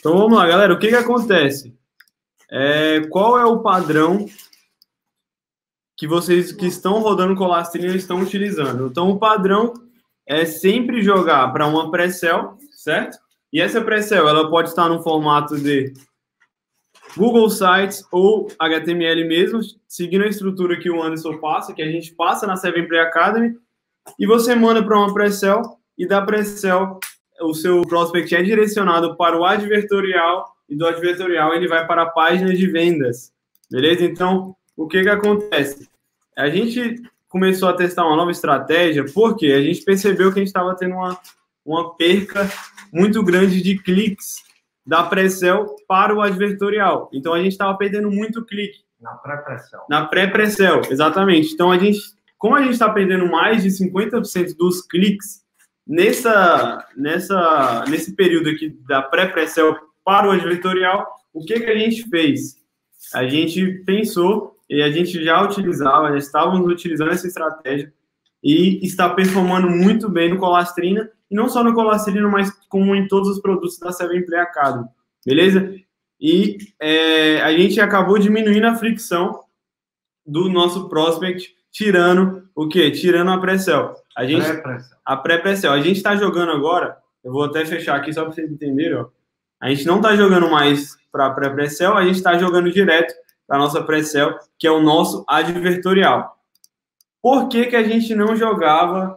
Então vamos lá, galera. O que acontece? Qual é o padrão que vocês que estão rodando Colastrina estão utilizando? Então o padrão é sempre jogar para uma pré-sell, certo? E essa pré-sell, ela pode estar no formato de Google Sites ou HTML mesmo, seguindo a estrutura que o Anderson passa, que a gente passa na 7play Academy, e você manda para uma pré-sell, e da pré-sell o seu prospect é direcionado para o advertorial, e do advertorial ele vai para a página de vendas, beleza? Então, o que acontece? A gente começou a testar uma nova estratégia, porque a gente percebeu que a gente estava tendo uma perca muito grande de cliques da pré-sell para o advertorial. Então, a gente estava perdendo muito clique. Na pré-pré-sell. Na pré-pré-sell, exatamente. Então, como a gente está perdendo mais de 50% dos cliques nesse período aqui da pré-pré-sell para o advertorial, o que a gente fez? A gente pensou e a gente já estávamos utilizando essa estratégia e está performando muito bem no Colastrina, e não só no Colastrina, mas como em todos os produtos da 7play Academy, beleza? E a gente acabou diminuindo a fricção do nosso prospect, tirando o quê? Tirando a pré-sell. A pré-pré-sell. A gente está jogando agora, eu vou até fechar aqui só para vocês entenderem, ó. A gente não está jogando mais para a pré-pré-sell, a gente está jogando direto para a nossa pré-sell, que é o nosso advertorial. Por que a gente não jogava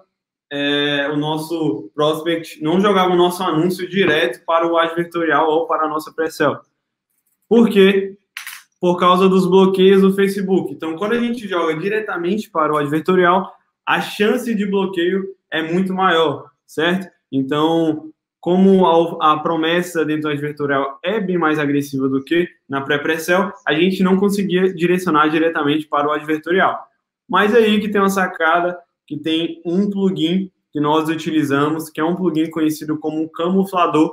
o nosso prospect, não jogava o nosso anúncio direto para o advertorial ou para a nossa pré-sell? Por quê? Por causa dos bloqueios do Facebook. Então, quando a gente joga diretamente para o advertorial, a chance de bloqueio é muito maior, certo? Então, como a promessa dentro do advertorial é bem mais agressiva do que na pré-pré-sell, a gente não conseguia direcionar diretamente para o advertorial. Mas aí que tem uma sacada, que tem um plugin que nós utilizamos, que é um plugin conhecido como um camuflador,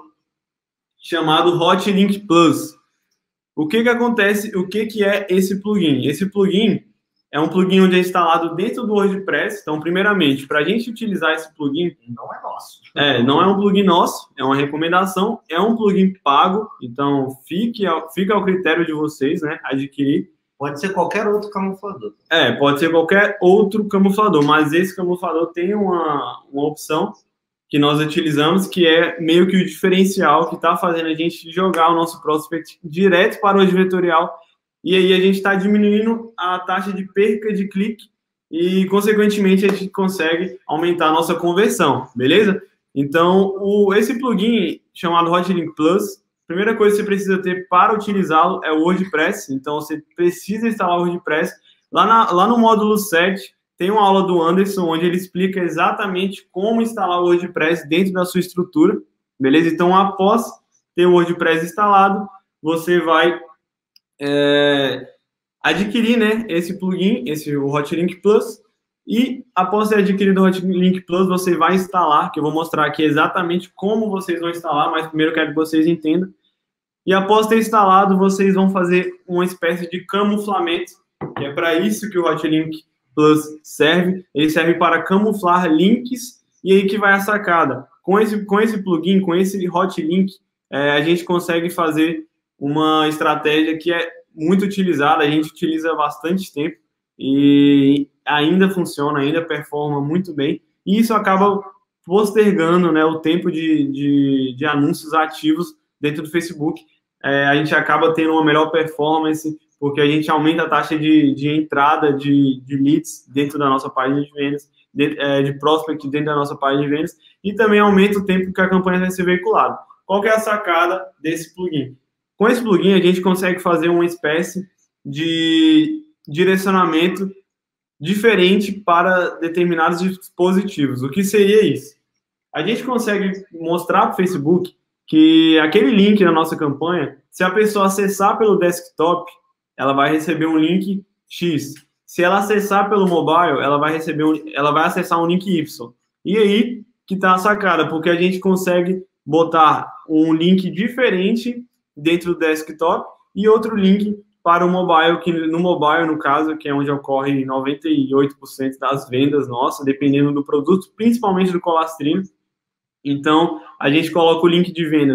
chamado Hotlink Plus. O que acontece? O que é esse plugin? Esse plugin é um plugin onde é instalado dentro do WordPress. Então, primeiramente, para a gente utilizar esse plugin... Não é nosso. Não é um plugin nosso, é uma recomendação, é um plugin pago, então fica ao critério de vocês, né, adquirir. Pode ser qualquer outro camuflador. Pode ser qualquer outro camuflador, mas esse camuflador tem uma opção que nós utilizamos, que é meio que o diferencial que está fazendo a gente jogar o nosso prospect direto para o advertorial, e aí a gente está diminuindo a taxa de perca de clique e, consequentemente, a gente consegue aumentar a nossa conversão, beleza? Então, esse plugin chamado Hotlink Plus, a primeira coisa que você precisa ter para utilizá-lo é o WordPress. Então, você precisa instalar o WordPress. Lá no módulo 7, tem uma aula do Anderson, onde ele explica exatamente como instalar o WordPress dentro da sua estrutura, beleza? Então, após ter o WordPress instalado, você vai adquirir, né, esse plugin, o Hotlink Plus, e após ter adquirido o Hotlink Plus, você vai instalar, que eu vou mostrar aqui exatamente como vocês vão instalar, mas primeiro eu quero que vocês entendam. E após ter instalado, vocês vão fazer uma espécie de camuflamento, que é para isso que o Hotlink Plus serve. Ele serve para camuflar links, e aí que vai a sacada. Com esse plugin, com esse Hotlink, a gente consegue fazer uma estratégia que é muito utilizada, a gente utiliza há bastante tempo, e ainda funciona, ainda performa muito bem, e isso acaba postergando, né, o tempo de anúncios ativos dentro do Facebook. A gente acaba tendo uma melhor performance, porque a gente aumenta a taxa de entrada de leads dentro da nossa página de vendas, de prospect dentro da nossa página de vendas, e também aumenta o tempo que a campanha vai ser veiculada. Qual que é a sacada desse plugin? Com esse plugin, a gente consegue fazer uma espécie de direcionamento diferente para determinados dispositivos. O que seria isso? A gente consegue mostrar para o Facebook que aquele link na nossa campanha, se a pessoa acessar pelo desktop, ela vai receber um link X. Se ela acessar pelo mobile, ela vai acessar um link Y. E aí que está a sacada, porque a gente consegue botar um link diferente dentro do desktop e outro link para o mobile, que no mobile, no caso, que é onde ocorre 98% das vendas nossas, dependendo do produto, principalmente do Colastrina. Então, a gente coloca o link de vendas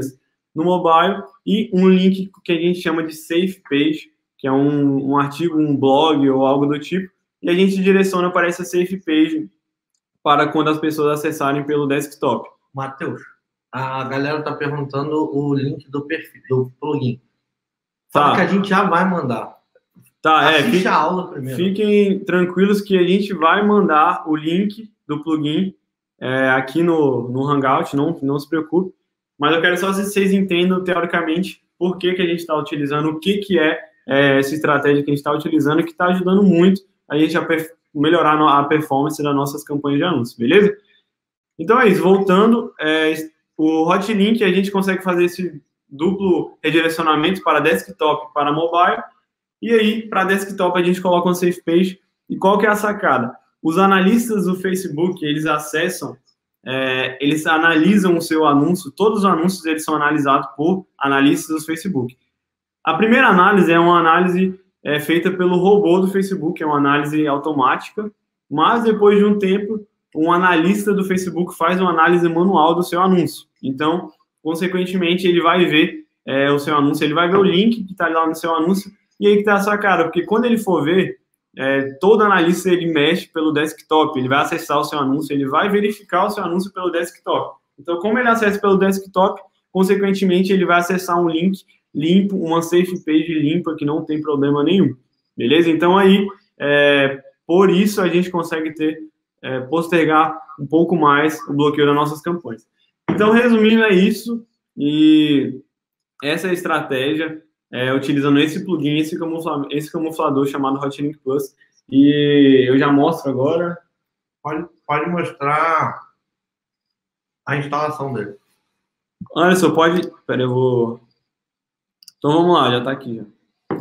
no mobile, e um link que a gente chama de Safe Page, que é um artigo, um blog ou algo do tipo, e a gente direciona para essa Safe Page para quando as pessoas acessarem pelo desktop. Matheus, a galera tá perguntando o link do perfil, do plugin. Fala que a gente já vai mandar. Tá, assiste a aula primeiro. Fiquem tranquilos que a gente vai mandar o link do plugin aqui no Hangout, não se preocupe. Mas eu quero só que vocês entendam, teoricamente, por que a gente está utilizando, o que é essa estratégia que a gente está utilizando, que está ajudando muito a gente a melhorar a performance das nossas campanhas de anúncios, beleza? Então é isso, voltando, o Hotlink a gente consegue fazer esse duplo redirecionamento para desktop e para mobile, e aí para desktop a gente coloca um Safe Page, e qual que é a sacada? Os analistas do Facebook, eles acessam, eles analisam o seu anúncio, todos os anúncios eles são analisados por analistas do Facebook. A primeira análise é uma análise feita pelo robô do Facebook, é uma análise automática, mas depois de um tempo, um analista do Facebook faz uma análise manual do seu anúncio. Então, consequentemente, ele vai ver o seu anúncio, ele vai ver o link que está lá no seu anúncio, e aí que está a sacada, porque quando ele for ver, todo analista ele mexe pelo desktop, ele vai acessar o seu anúncio, ele vai verificar o seu anúncio pelo desktop. Então, como ele acessa pelo desktop, consequentemente, ele vai acessar um link limpo, uma safe page limpa, que não tem problema nenhum. Beleza? Então, aí, por isso, a gente consegue postergar um pouco mais o bloqueio das nossas campanhas. Então, resumindo, é isso. E essa é a estratégia, utilizando esse plugin, esse camuflador chamado Hotlink Plus. E eu já mostro agora. Pode mostrar a instalação dele. Anderson, pode... Espera, eu vou... Então, vamos lá, já está aqui. Já.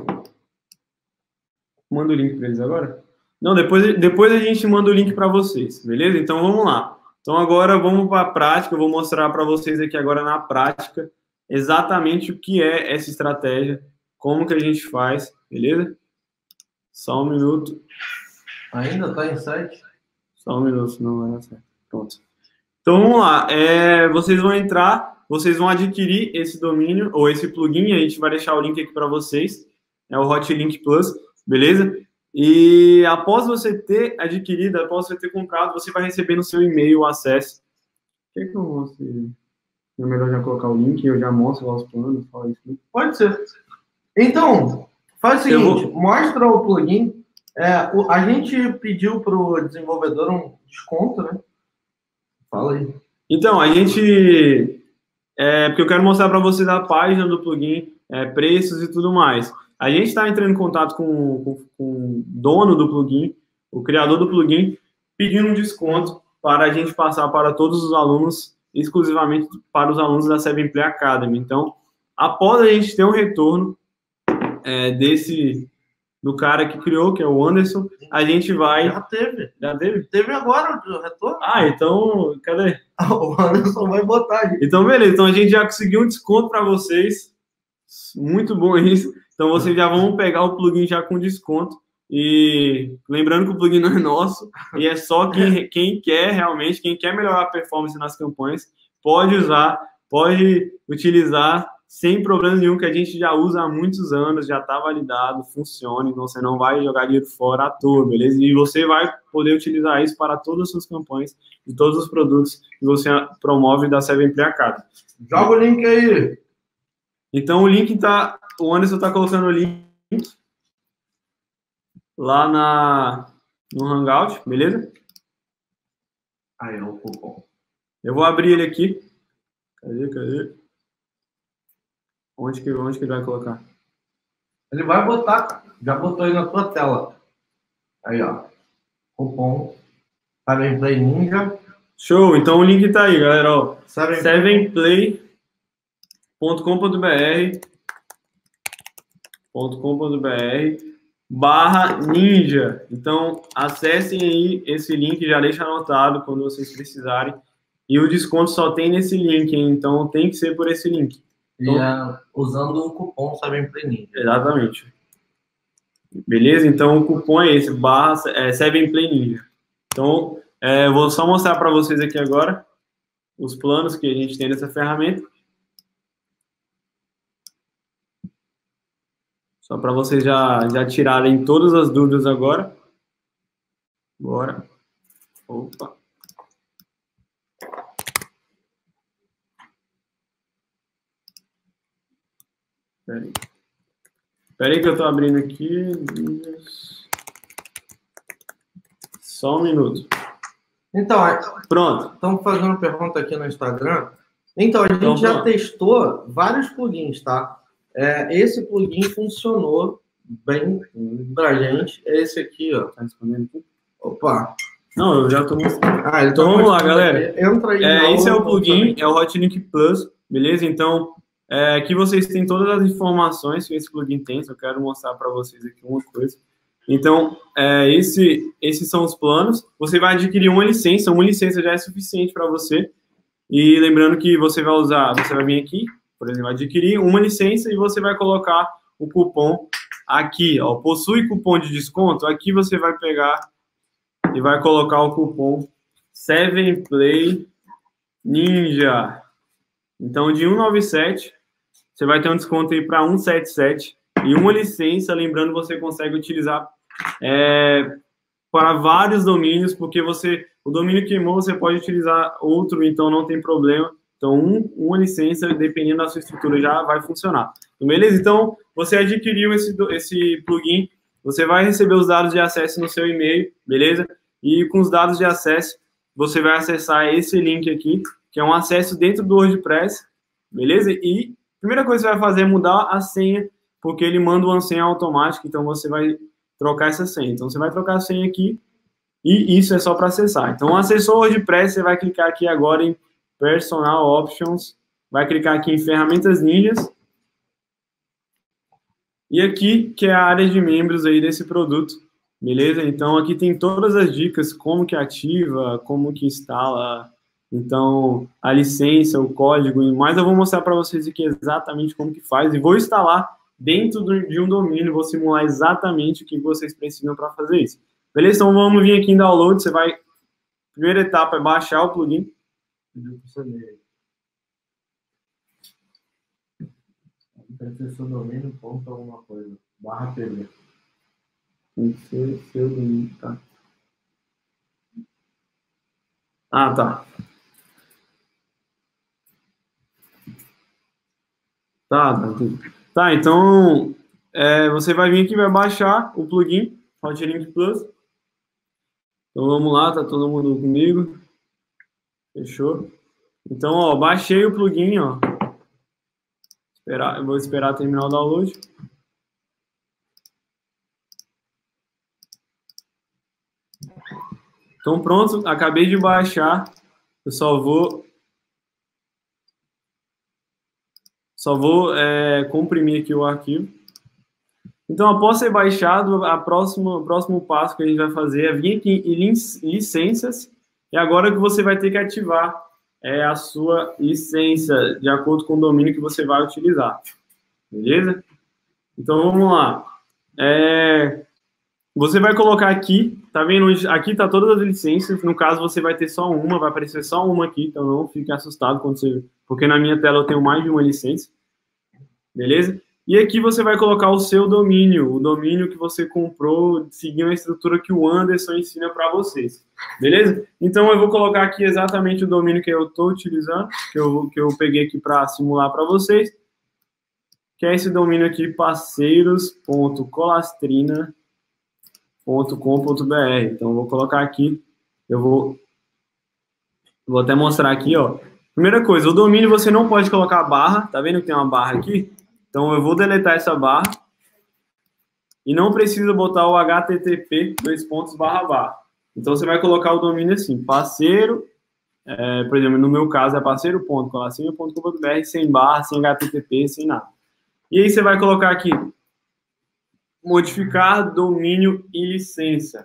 Manda o link para eles agora? Não, depois a gente manda o link para vocês, beleza? Então, vamos lá. Então, agora vamos para a prática. Eu vou mostrar para vocês aqui agora na prática exatamente o que é essa estratégia, como que a gente faz, beleza? Só um minuto. Ainda está em site? Só um minuto, senão vai dar certo. Pronto. Então, vamos lá. Vocês vão entrar, vocês vão adquirir esse domínio, ou esse plugin, a gente vai deixar o link aqui para vocês. É o Hotlink Plus, beleza? E após você ter adquirido, após você ter comprado, você vai receber no seu e-mail o acesso. Quer que eu mostre? É melhor já colocar o link, eu já mostro lá os planos, fala isso aqui. Pode ser. Então, faz o seguinte, mostra o plugin. A gente pediu para o desenvolvedor um desconto, né? Fala aí. Então, a gente... porque eu quero mostrar para vocês a página do plugin, preços e tudo mais. A gente está entrando em contato com o dono do plugin, o criador do plugin, pedindo um desconto para a gente passar para todos os alunos, exclusivamente para os alunos da 7play Academy. Então, após a gente ter um retorno do cara que criou, que é o Anderson, a gente vai... Já teve. Já teve? Teve agora o retorno. Então, cadê? O Anderson vai botar aí. Então, beleza. Então, a gente já conseguiu um desconto para vocês. Muito bom isso. Então, vocês já vão pegar o plugin já com desconto. E lembrando que o plugin não é nosso, e é só quem quer realmente, quem quer melhorar a performance nas campanhas, pode usar, pode utilizar sem problema nenhum, que a gente já usa há muitos anos, já está validado, funciona, então você não vai jogar dinheiro fora à toa, beleza? E você vai poder utilizar isso para todas as suas campanhas e todos os produtos que você promove da 7play Academy. Joga o link aí. Então, o Anderson está colocando o link lá no Hangout, beleza? Aí é o cupom. Eu vou abrir ele aqui. Cadê? Onde que ele vai colocar? Ele vai botar, já botou aí na tua tela. Aí, ó. Cupom 7play Ninja. Show, então o link tá aí, galera, ó. 7play.com.br/ninja. Então, acessem aí esse link, já deixa anotado quando vocês precisarem. E o desconto só tem nesse link, hein? Então tem que ser por esse link. Então, e usando o cupom 7play Ninja. Exatamente. Beleza? Então o cupom é esse, /7play Ninja. Então, vou só mostrar para vocês aqui agora os planos que a gente tem nessa ferramenta. Só para vocês já tirarem todas as dúvidas agora. Bora. Opa. Espera aí que eu estou abrindo aqui. Só um minuto. Então, pronto. Estamos fazendo pergunta aqui no Instagram. Então, a gente já testou vários plugins, tá? Esse plugin funcionou bem pra gente. É esse aqui, ó. Tá respondendo aqui? Opa! Não, eu já estou mostrando. Então vamos lá, galera. Entra aí. Esse é o plugin, é o Hotlink Plus, beleza? Então, aqui vocês têm todas as informações que esse plugin tem. Eu quero mostrar para vocês aqui uma coisa. Então, esses são os planos. Você vai adquirir uma licença já é suficiente para você. E lembrando que você vai vir aqui, por exemplo, adquirir uma licença e você vai colocar o cupom aqui, ó, possui cupom de desconto, aqui você vai pegar e vai colocar o cupom 7Play Ninja. Então, de 197, você vai ter um desconto aí para 177 e uma licença, lembrando, você consegue utilizar para vários domínios, porque o domínio queimou, você pode utilizar outro, então não tem problema. Então, uma licença, dependendo da sua estrutura, já vai funcionar. Beleza? Então, você adquiriu esse plugin, você vai receber os dados de acesso no seu e-mail, beleza? E com os dados de acesso, você vai acessar esse link aqui, que é um acesso dentro do WordPress, beleza? E a primeira coisa que você vai fazer é mudar a senha, porque ele manda uma senha automática, então você vai trocar essa senha. Então, você vai trocar a senha aqui, e isso é só para acessar. Então, acessou o WordPress, você vai clicar aqui agora em Personal Options, vai clicar aqui em Ferramentas Ninjas, e aqui, que é a área de membros aí desse produto, beleza? Então, aqui tem todas as dicas, como que ativa, como que instala, então, a licença, o código e mais. Eu vou mostrar para vocês aqui exatamente como que faz, e vou instalar dentro de um domínio, vou simular exatamente o que vocês precisam para fazer isso. Beleza? Então, vamos vir aqui em Download, primeira etapa é baixar o plugin. Seu domínio, ponto alguma coisa. /pb. Tem que ser seu domínio, tá? Ah, tá. Tá, então você vai vir aqui e vai baixar o plugin Hotlink Plus. Então vamos lá, tá todo mundo comigo? Fechou? Então, ó, baixei o plugin, ó. Eu vou esperar terminar o download. Então pronto, acabei de baixar. Eu só vou comprimir aqui o arquivo. Então, após ser baixado, o próximo passo que a gente vai fazer é vir aqui em licenças, e agora que você vai ter que ativar a sua licença de acordo com o domínio que você vai utilizar. Beleza? Então, vamos lá. Você vai colocar aqui, tá vendo? Aqui tá todas as licenças, no caso você vai ter só uma, vai aparecer só uma aqui, então não fique assustado porque na minha tela eu tenho mais de uma licença. Beleza? E aqui você vai colocar o seu domínio, o domínio que você comprou, seguindo a estrutura que o Anderson ensina para vocês. Beleza? Então eu vou colocar aqui exatamente o domínio que eu estou utilizando, que eu peguei aqui para simular para vocês, que é esse domínio aqui, parceiros.colastrina.com.br. Então eu vou colocar aqui, eu vou até mostrar aqui, ó. Primeira coisa, o domínio você não pode colocar barra, tá vendo que tem uma barra aqui? Então, eu vou deletar essa barra e não precisa botar o http //. Então, você vai colocar o domínio assim, parceiro, por exemplo, no meu caso é parceiro.colastrina.com.br, sem barra, sem http, sem nada. E aí, você vai colocar aqui, modificar domínio e licença.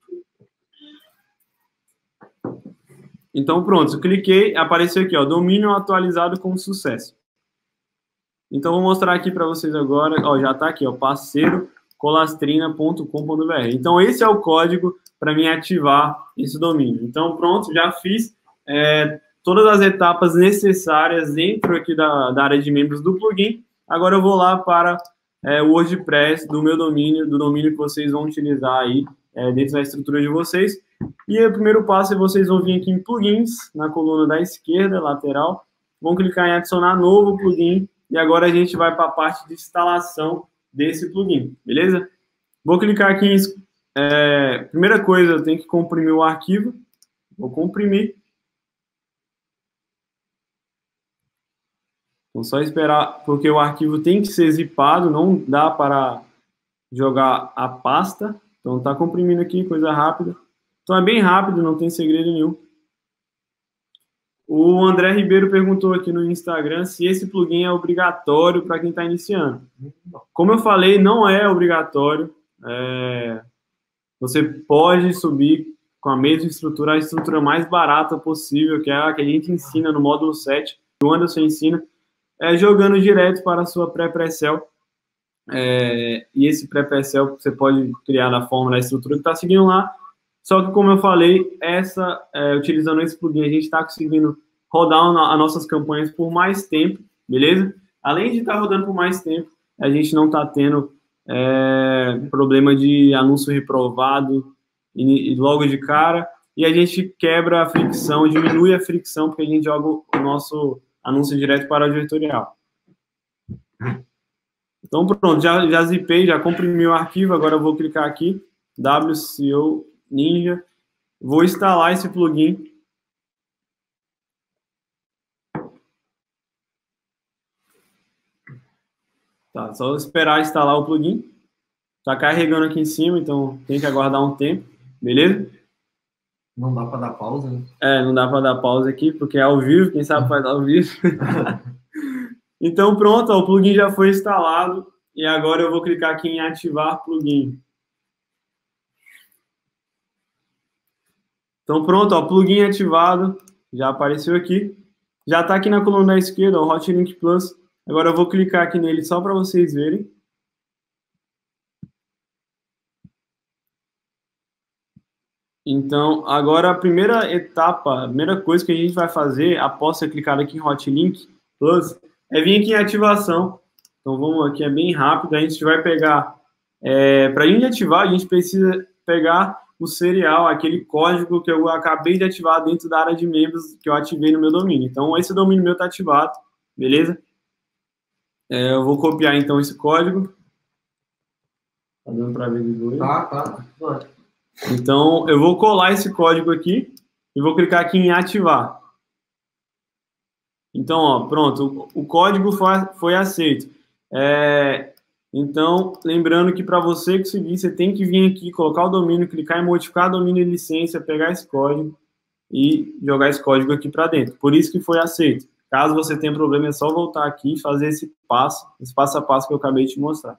Então, pronto, eu cliquei, apareceu aqui, ó, domínio atualizado com sucesso. Então, vou mostrar aqui para vocês agora, ó, já está aqui, ó, parceiro.colastrina.com.br. Então, esse é o código para mim ativar esse domínio. Então, pronto, já fiz todas as etapas necessárias dentro aqui da área de membros do plugin. Agora eu vou lá para o WordPress do meu domínio, do domínio que vocês vão utilizar aí dentro da estrutura de vocês. E o primeiro passo é vocês vão vir aqui em plugins, na coluna da esquerda, lateral, vão clicar em adicionar novo plugin, e agora a gente vai para a parte de instalação desse plugin, beleza? Vou clicar aqui em... primeira coisa, eu tenho que comprimir o arquivo. Vou comprimir. Então, só esperar, porque o arquivo tem que ser zipado, não dá para jogar a pasta. Então, está comprimindo aqui, coisa rápida. Então, é bem rápido, não tem segredo nenhum. O André Ribeiro perguntou aqui no Instagram se esse plugin é obrigatório para quem está iniciando. Como eu falei, não é obrigatório. Você pode subir com a mesma estrutura, a estrutura mais barata possível, que é a que a gente ensina no módulo 7, que o Anderson ensina, jogando direto para a sua pré-pré-cell. E esse pré-pré-cell você pode criar da forma da estrutura que está seguindo lá. Só que, como eu falei, utilizando esse plugin, a gente está conseguindo rodar as nossas campanhas por mais tempo, beleza? Além de estar rodando por mais tempo, a gente não está tendo problema de anúncio reprovado e logo de cara, e a gente quebra a fricção, diminui a fricção, porque a gente joga o nosso anúncio direto para o editorial. Então, pronto, já zipei, já comprimi o arquivo, agora eu vou clicar aqui, WCO Ninja, vou instalar esse plugin. Tá, só esperar instalar o plugin. Tá carregando aqui em cima, então tem que aguardar um tempo, beleza? Não dá para dar pausa, né? Não dá para dar pausa aqui, porque é ao vivo, quem sabe faz ao vivo. Então, pronto, o plugin já foi instalado, e agora eu vou clicar aqui em ativar plugin. Então, pronto, plugin ativado, já apareceu aqui. Já está aqui na coluna da esquerda, o Hotlink Plus. Agora eu vou clicar aqui nele só para vocês verem. Então, agora a primeira etapa, a primeira coisa que a gente vai fazer, após ser clicado aqui em Hotlink Plus, é vir aqui em ativação. Então, vamos aqui, é bem rápido. A gente vai pegar, para a gente ativar, a gente precisa pegar o serial, aquele código que eu acabei de ativar dentro da área de membros que eu ativei no meu domínio. Então, esse domínio meu está ativado, beleza? Eu vou copiar, então, esse código. Tá dando para ver de dois? Tá. Então, eu vou colar esse código aqui e vou clicar aqui em ativar. Então, pronto, o código foi aceito. Então, lembrando que para você conseguir, você tem que vir aqui, colocar o domínio, clicar em modificar domínio e licença, pegar esse código e jogar esse código aqui para dentro. Por isso que foi aceito. Caso você tenha problema, é só voltar aqui e fazer esse passo a passo que eu acabei de te mostrar.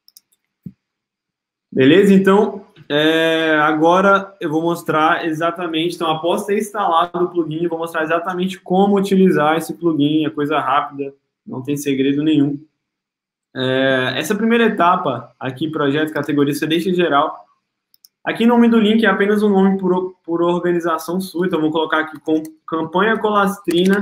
Beleza? Então, agora eu vou mostrar exatamente, então, após ter instalado o plugin, eu vou mostrar exatamente como utilizar esse plugin, é coisa rápida, não tem segredo nenhum. Essa primeira etapa, aqui, projeto, categoria, você deixa em geral. Aqui, o nome do link é apenas um nome por organização sua, então, eu vou colocar aqui com campanha Colastrina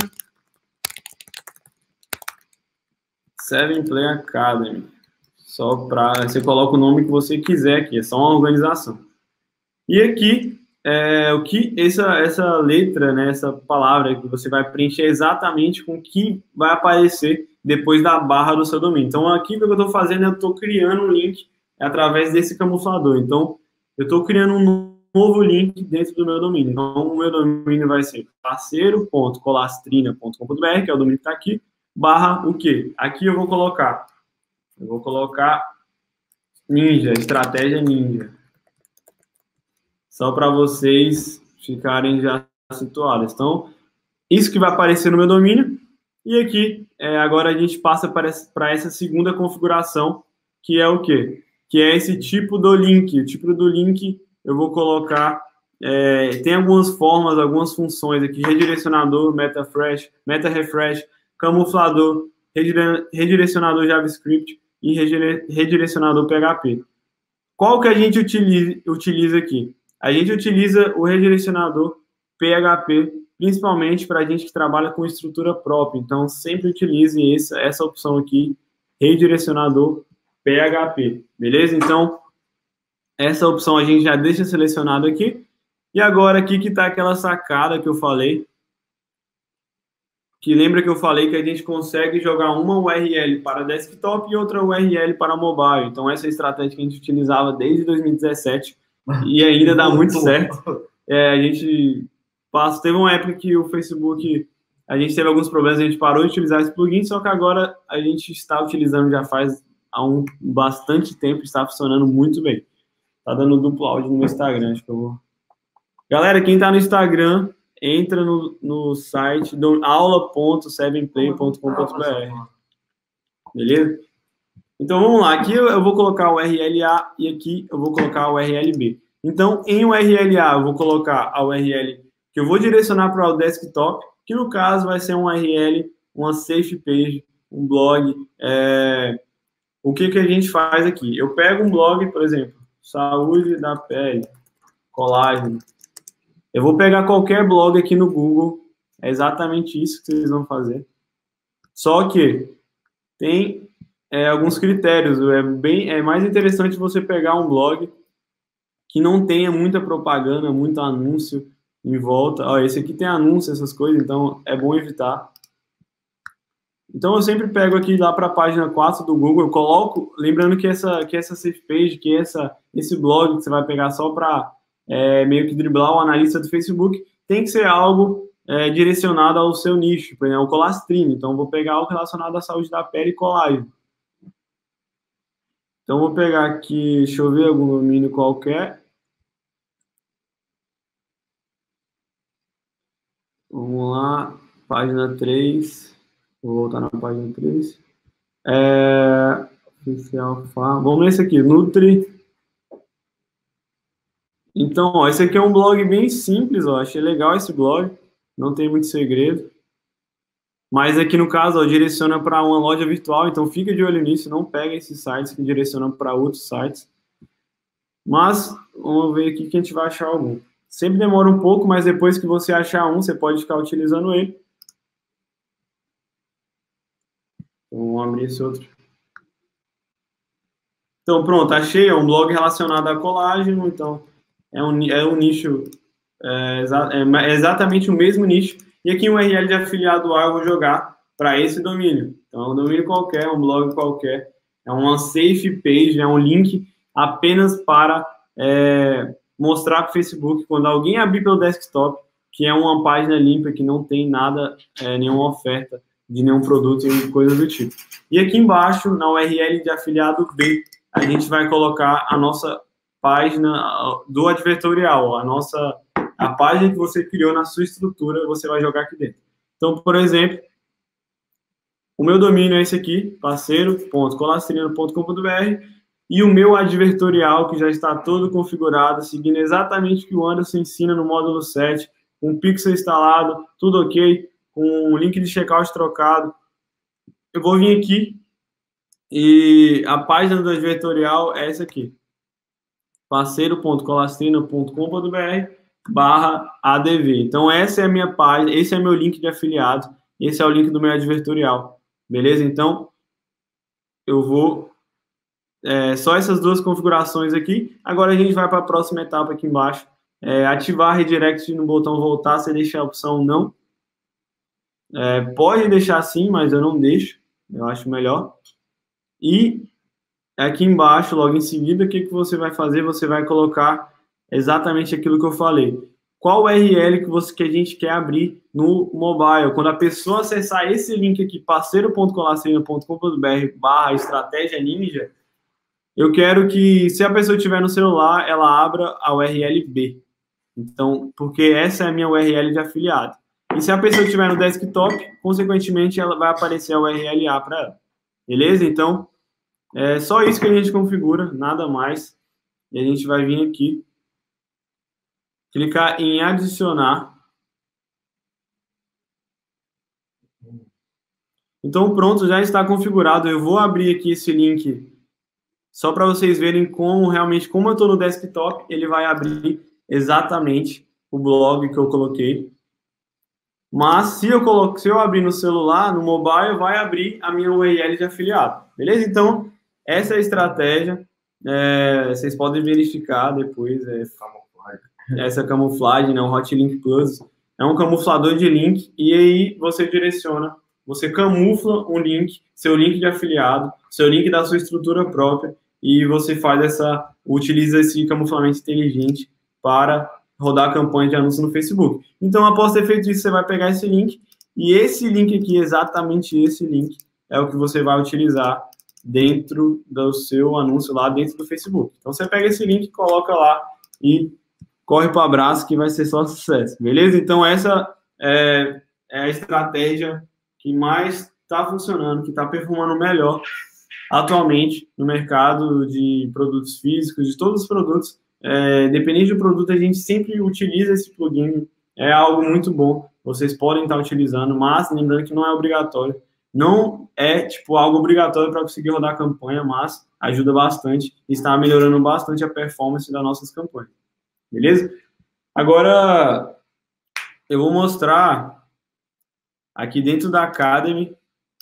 7 Play Academy. Só para você coloca o nome que você quiser aqui, é só uma organização. E aqui, o que essa letra, né, essa palavra que você vai preencher exatamente com o que vai aparecer depois da barra do seu domínio. Então, aqui o que eu estou fazendo, eu estou criando um link através desse camuflador. Então, eu estou criando um novo link dentro do meu domínio. Então, o meu domínio vai ser parceiro.colastrina.com.br, que é o domínio que está aqui, barra o quê? Aqui eu vou colocar Ninja, estratégia Ninja. Só para vocês ficarem já situados. Então, isso que vai aparecer no meu domínio. E aqui, agora a gente passa para essa segunda configuração, que é o quê? Que é esse tipo do link. O tipo do link eu vou colocar... tem algumas formas, algumas funções aqui. Redirecionador, meta refresh, camuflador, redirecionador JavaScript e redirecionador PHP. Qual que a gente utiliza aqui? A gente utiliza o redirecionador PHP, principalmente para a gente que trabalha com estrutura própria. Então, sempre utilize essa opção aqui, redirecionador PHP, beleza? Então, essa opção a gente já deixa selecionado aqui. E agora aqui que está aquela sacada que eu falei, que lembra que eu falei que a gente consegue jogar uma URL para desktop e outra URL para mobile. Então, essa é a estratégia que a gente utilizava desde 2017 e ainda dá muito certo. A gente teve uma época que o Facebook, a gente teve alguns problemas, a gente parou de utilizar esse plugin, só que agora a gente está utilizando já faz há bastante tempo, está funcionando muito bem. Tá dando duplo áudio no meu Instagram, acho que eu vou... Galera, quem tá no Instagram, entra no site do aula.7play.com.br. Beleza? Então, vamos lá. Aqui eu vou colocar o URL A e aqui eu vou colocar o URL B. Então, em URL A, eu vou colocar a URL que eu vou direcionar para o desktop, que no caso vai ser um URL, uma safe page, um blog. O que a gente faz aqui? Eu pego um blog, por exemplo, saúde da pele, colágeno. Eu vou pegar qualquer blog aqui no Google, é exatamente isso que vocês vão fazer. Só que tem alguns critérios, é mais interessante você pegar um blog que não tenha muita propaganda, muito anúncio em volta. Ó, esse aqui tem anúncio, essas coisas, então é bom evitar. Então eu sempre pego aqui lá para a página 4 do Google, eu coloco, lembrando que essa safe page, que esse blog que você vai pegar só para meio que driblar o analista do Facebook, tem que ser algo direcionado ao seu nicho, por exemplo, o Colastrine. Então eu vou pegar algo relacionado à saúde da pele e colágeno. Então eu vou pegar aqui, deixa eu ver, algum domínio qualquer. Vamos lá, página 3. Vou voltar na página 3. Oficial Farm. Vamos nesse aqui, Nutri. Então, ó, esse aqui é um blog bem simples, ó. Achei legal esse blog. Não tem muito segredo. Mas aqui no caso, ó, direciona para uma loja virtual. Então, fica de olho nisso. Não pega esses sites que direcionam para outros sites. Mas, vamos ver aqui que a gente vai achar algum. Sempre demora um pouco, mas depois que você achar um, você pode ficar utilizando ele. Vamos abrir esse outro. Então, pronto, achei. É um blog relacionado a colágeno. Então, é um nicho, é exatamente o mesmo nicho. E aqui um URL de afiliado A eu vou jogar para esse domínio. Então, é um domínio qualquer, um blog qualquer. É uma safe page, é um link apenas para mostrar para o Facebook, quando alguém abrir pelo desktop, que é uma página limpa, que não tem nada, nenhuma oferta de nenhum produto e coisa do tipo. E aqui embaixo, na URL de afiliado B, a gente vai colocar a nossa página do advertorial, a página que você criou na sua estrutura, você vai jogar aqui dentro. Então, por exemplo, o meu domínio é esse aqui, parceiro.colastrino.com.br, e o meu advertorial, que já está todo configurado, seguindo exatamente o que o Anderson ensina no módulo 7, com o pixel instalado, tudo ok, com o link de checkout trocado. Eu vou vir aqui e a página do advertorial é essa aqui, parceiro.colastrino.com.br/adv. Então, essa é a minha página, esse é meu link de afiliado, esse é o link do meu advertorial, beleza? Então, eu vou... só essas duas configurações aqui. Agora a gente vai para a próxima etapa aqui embaixo. Ativar redirect no botão voltar, você deixa a opção não. Pode deixar sim, mas eu não deixo. Eu acho melhor. E aqui embaixo, logo em seguida, o que você vai fazer? Você vai colocar exatamente aquilo que eu falei. Qual URL que a gente quer abrir no mobile? Quando a pessoa acessar esse link aqui, parceiro.colastrino.com.br/estratégia ninja, eu quero que, se a pessoa estiver no celular, ela abra a URL B. Então, porque essa é a minha URL de afiliado. E se a pessoa estiver no desktop, consequentemente, ela vai aparecer a URL A para ela. Beleza? Então, é só isso que a gente configura, nada mais. E a gente vai vir aqui, clicar em adicionar. Então, pronto, já está configurado. Eu vou abrir aqui esse link só para vocês verem como eu estou no desktop, ele vai abrir exatamente o blog que eu coloquei. Mas se eu abrir no celular, no mobile, vai abrir a minha URL de afiliado. Beleza? Então, essa é a estratégia. Vocês podem verificar depois. Essa camuflagem, né? O Hotlink Plus é um camuflador de link, e aí você direciona, você camufla um link, seu link de afiliado, seu link da sua estrutura própria, e você utiliza esse camuflamento inteligente para rodar campanha de anúncio no Facebook. Então, após ter feito isso, você vai pegar esse link, e esse link aqui, exatamente esse link, é o que você vai utilizar dentro do seu anúncio lá dentro do Facebook. Então, você pega esse link, coloca lá e corre para o abraço que vai ser só sucesso, beleza? Então, essa é a estratégia que mais está funcionando, que está performando melhor atualmente no mercado de produtos físicos, de todos os produtos. Dependendo do produto, a gente sempre utiliza esse plugin, é algo muito bom, vocês podem estar utilizando, mas lembrando que não é obrigatório, não é algo obrigatório para conseguir rodar a campanha, mas ajuda bastante e está melhorando bastante a performance das nossas campanhas, beleza? Agora, eu vou mostrar aqui dentro da Academy,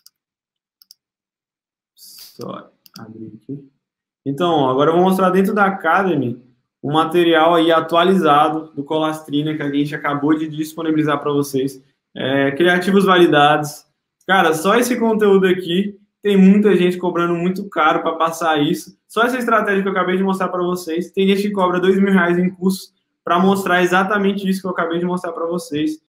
só abrir aqui. Então, agora eu vou mostrar dentro da Academy um material aí atualizado do Colastrina que a gente acabou de disponibilizar para vocês. Criativos validados. Cara, só esse conteúdo aqui, tem muita gente cobrando muito caro para passar isso. Só essa estratégia que eu acabei de mostrar para vocês. Tem gente que cobra R$2.000 em curso para mostrar exatamente isso que eu acabei de mostrar para vocês.